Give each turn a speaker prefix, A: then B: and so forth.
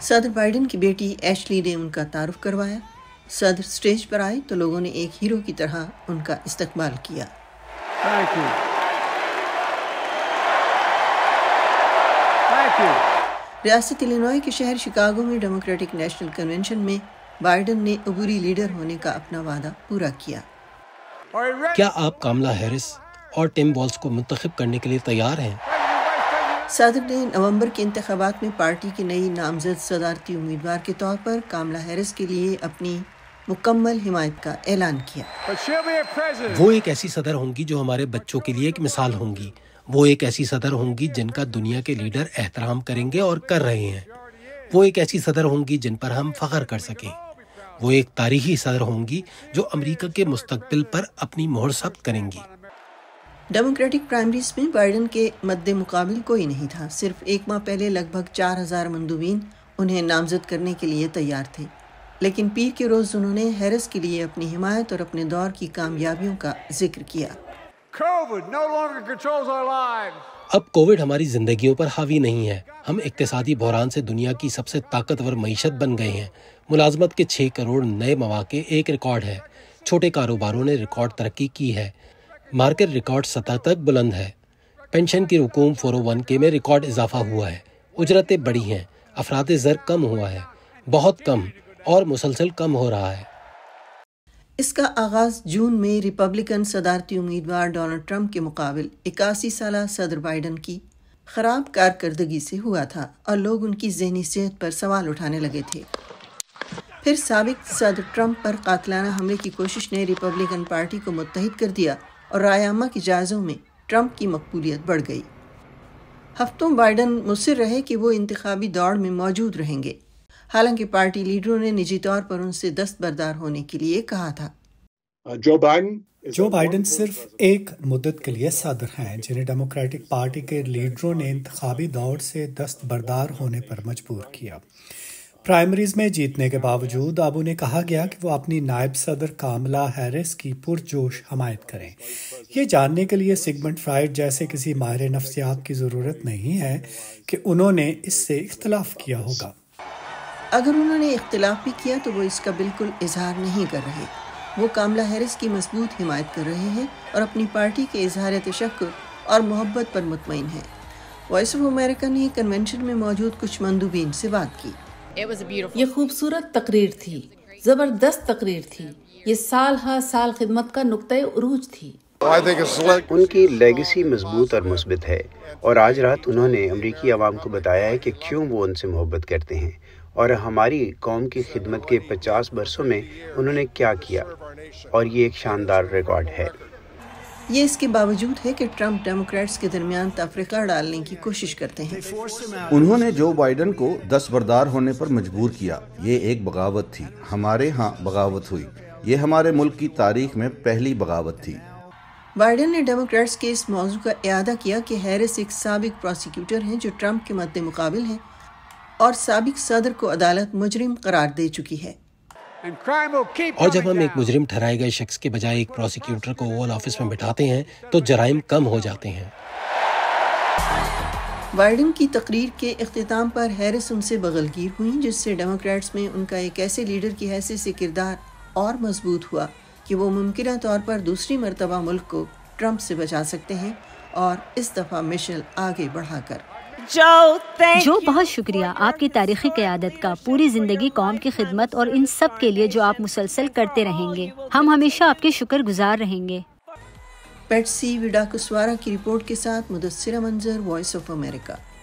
A: صدر بائیڈن کی بیٹی ایشلی نے ان کا تعارف کروایا۔ صدر اسٹیج پر آئے تو لوگوں نے ایک ہیرو کی طرح ان کا استقبال کیا۔ ریاست الینوائے کے شہر شکاگو میں ڈیموکریٹک نیشنل کنونشن میں بائیڈن نے عبوری لیڈر ہونے کا اپنا وعدہ پورا کیا۔
B: کیا آپ کاملا ہیرس اور ٹم والز کو منتخب کرنے کے لیے تیار ہیں؟
A: صدر نے نومبر کے انتخابات میں پارٹی کی نئی نامزد صدارتی امیدوار کے طور پر کاملا ہیرس کے لیے اپنی مکمل حمایت کا اعلان کیا۔
B: وہ ایک ایسی صدر ہوں گی جو ہمارے بچوں کے لیے ایک مثال ہوں گی۔ وہ ایک ایسی صدر ہوں گی جن کا دنیا کے لیڈر احترام کریں گے اور کر رہے ہیں۔ وہ ایک ایسی صدر ہوں گی جن پر ہم فخر کر سکیں۔ وہ ایک تاریخی صدر ہوں گی جو امریکہ کے مستقبل پر اپنی مہر ثبت کریں گی۔
A: ڈیموکریٹک پرائمریز میں بائیڈن کے مد مقابل کوئی نہیں تھا۔ صرف ایک ماہ پہلے لگ بھگ 4000 مندوبین انہیں نامزد کرنے کے لیے تیار تھے، لیکن پیر کے روز انہوں نے ہیرس کے لیے اپنی حمایت اور اپنے دور کی کامیابیوں کا ذکر کیا۔
B: اب کووڈ ہماری زندگیوں پر حاوی نہیں ہے۔ ہم اقتصادی بحران سے دنیا کی سب سے طاقتور معیشت بن گئے ہیں۔ ملازمت کے 6 کروڑ نئے مواقع ایک ریکارڈ ہے۔ چھوٹے کاروباروں نے ریکارڈ ترقی کی ہے۔ مارکیٹ ریکارڈ سطح تک بلند ہے۔ پینشن کی رقوم 401k میں ریکارڈ اضافہ ہوا ہے۔ اجرتیں بڑھی ہیں۔ افراط زر کم ہوا ہے، بہت کم، اور مسلسل کم ہو رہا ہے۔
A: اس کا آغاز جون میں ریپبلکن صدارتی امیدوار ڈونلڈ ٹرمپ کے مقابل 81 سالہ صدر بائیڈن کی خراب کارکردگی سے ہوا تھا اور لوگ ان کی ذہنی صحت پر سوال اٹھانے لگے تھے۔ پھر سابق صدر ٹرمپ پر قاتلانہ حملے کی کوشش نے ریپبلکن پارٹی کو متحد کر دیا اور رائے عامہ کے جائزوں میں ٹرمپ کی مقبولیت بڑھ گئی۔ ہفتوں بائیڈن مصر رہے کہ وہ انتخابی دوڑ میں موجود رہیں گے، حالانکہ پارٹی لیڈروں نے نجی طور پر ان سے دستبردار ہونے کے لیے کہا تھا۔
C: جو بائیڈن صرف ایک مدت کے لیے صدر ہیں، جنہیں ڈیموکریٹک پارٹی کے لیڈروں نے انتخابی دوڑ سے دستبردار ہونے پر مجبور کیا۔ پرائمریز میں جیتنے کے باوجود اب انہیں کہا گیا کہ وہ اپنی نائب صدر کاملا ہیرس کی پرجوش حمایت کریں۔ یہ جاننے کے لیے سگمنڈ فرائڈ جیسے کسی ماہر نفسیات کی ضرورت نہیں ہے کہ انہوں نے اس سے اختلاف کیا ہوگا۔
A: اگر انہوں نے اختلاف بھی کیا تو وہ اس کا بالکل اظہار نہیں کر رہے۔ وہ کاملا ہیرس کی مضبوط حمایت کر رہے ہیں اور اپنی پارٹی کے اظہار تشکر اور محبت پر مطمئن ہیں۔ وائس آف امریکہ نے کنونشن میں موجود کچھ مندوبین سے بات کی۔
D: یہ خوبصورت تقریر تھی، زبردست تقریر تھی۔ یہ سال ہا سال خدمت کا نقطۂ عروج تھی۔
E: ان کی لیگیسی مضبوط اور مثبت ہے، اور آج رات انہوں نے امریکی عوام کو بتایا ہے کہ کیوں وہ ان سے محبت کرتے ہیں اور ہماری قوم کی خدمت کے 50 برسوں میں انہوں نے کیا کیا، اور یہ ایک شاندار ریکارڈ ہے۔
A: یہ اس کے باوجود ہے کہ ٹرمپ ڈیموکریٹس کے درمیان تفرقہ ڈالنے کی کوشش کرتے ہیں۔
F: انہوں نے جو بائیڈن کو دستبردار ہونے پر مجبور کیا۔ یہ ایک بغاوت تھی۔ ہمارے ہاں بغاوت ہوئی۔ یہ ہمارے ملک کی تاریخ میں پہلی بغاوت تھی۔
A: بائیڈن نے ڈیموکریٹس کے اس موضوع کا اعادہ کیا کہ ہیرس ایک سابق پروسیکیوٹر ہیں جو ٹرمپ کے مد مقابل ہیں اور سابق صدر کو عدالت مجرم قرار دے چکی ہے۔
B: اور جب ہم ایک مجرم ٹھہرائے گئے شخص کے بجائے ایک پروسیکیوٹر کو اوول آفس میں بٹھاتے ہیں تو جرائم کم ہو جاتے ہیں۔
A: بائیڈن کی تقریر کے اختتام پر ہیرس ان سے بغلگیر ہوئیں، جس سے ڈیموکریٹس میں ان کا ایک ایسے لیڈر کی حیثیت سے کردار اور مضبوط ہوا کہ وہ ممکنہ طور پر دوسری مرتبہ ملک کو ٹرمپ سے بچا سکتے ہیں، اور اس دفعہ مشل آگے بڑھا کر
G: جو بہت شکریہ آپ کی تاریخی قیادت کا، پوری زندگی قوم کی خدمت اور ان سب کے لیے جو آپ مسلسل کرتے رہیں گے۔ ہم ہمیشہ آپ کے شکر گزار رہیں گے۔
A: پیٹسی وڈاکسوارا کی رپورٹ کے ساتھ مدثرہ منظر، وائس آف امریکہ۔